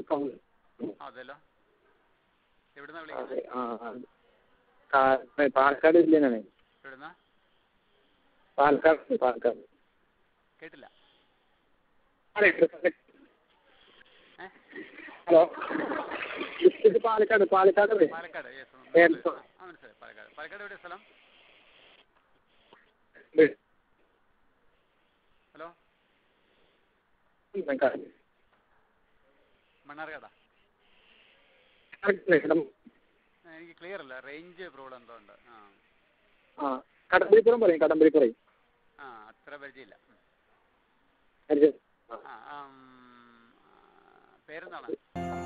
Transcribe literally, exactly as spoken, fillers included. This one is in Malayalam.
അതെല്ലോ. എവിടുന്നാ അതെ വിളിക്കുന്നത്? ആ പാലക്കാട് ജില്ലയിലാണ്. എവിടുന്നാ? പാലക്കാട് പാലക്കാട്. കേട്ടില്ല. ഹലോ, ഇത് പാലക്കാട് പാലക്കാട് പാലക്കാട് യെസ് ആ മനസ്സിലായി. പാലക്കാട് പാലക്കാട് എവിടെയാ സ്ഥലം? ഹലോ, മണ്ണാർക്കാടാ? എനിക്ക് ക്ലിയർ അല്ല, റേഞ്ച് പ്രോബ്ലം എന്തോ ഉണ്ട്. ആ ആ കടമ്പരിപ്പുറം പറയും, കടമ്പരിപ്പുറം. ആ അത്ര പരിചയമില്ല. ആ പേരെന്താണ്?